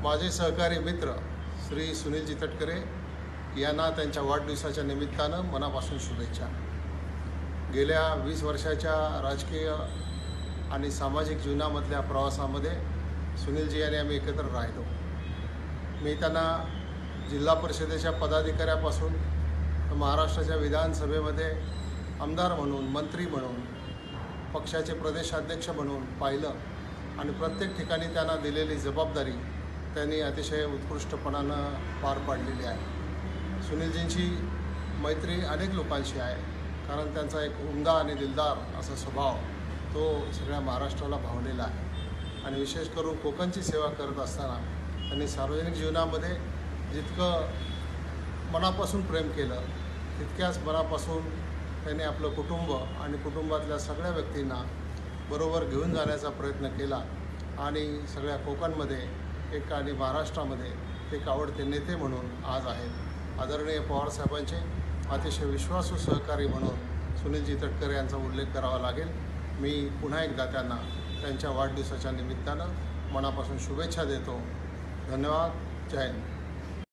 माझे सहकारी मित्र श्री सुनीलजी तटकरे यांना त्यांच्या वाढदिवसाच्या निमित्तानं मनापासून शुभेच्छा। गेल्या 20 वर्षाच्या राजकीय आणि सामाजिक जीवनामधल्या प्रवासामध्ये सुनीलजी यांनी आम्ही एकत्र राहिलो। मी त्यांना जिल्हा परिषदेच्या पदाधिकाऱ्यापासून महाराष्ट्राच्या विधानसभेमध्ये आमदार म्हणून, मंत्री म्हणून, पक्षाचे प्रदेशाध्यक्ष म्हणून पाहिलं आणि प्रत्येक ठिकाणी त्यांना दिलेली जबाबदारी त्यांनी अतिशय उत्कृष्टपणानं पार पाडलेली आहे। सुनीलजींची मैत्री अनेक लोकांशी आहे, कारण त्यांचा एक उमदा आणि दिलदार असा स्वभाव तो सगळ्या महाराष्ट्राला भावलेला आहे। आणि विशेष करून कोकणची सेवा करत असताना त्यांनी सार्वजनिक जीवनामध्ये जितकं मनापासून प्रेम केलं, तितक्याच मनापासून त्यांनी आपलं कुटुंब आणि कुटुंबातल्या सगळ्या व्यक्तींना बरोबर घेऊन जाण्याचा प्रयत्न केला आणि सगळ्या कोकणमध्ये एक आणि महाराष्ट्रामध्ये एक आवडते नेते म्हणून आज आहेत। आदरणीय पवारसाहेबांचे अतिशय विश्वासू सहकारी म्हणून सुनीलजी तटकरे यांचा उल्लेख करावा लागेल। मी पुन्हा एकदा त्यांना त्यांच्या वाढदिवसाच्या निमित्तानं मनापासून शुभेच्छा देतो। धन्यवाद। जय हिंद।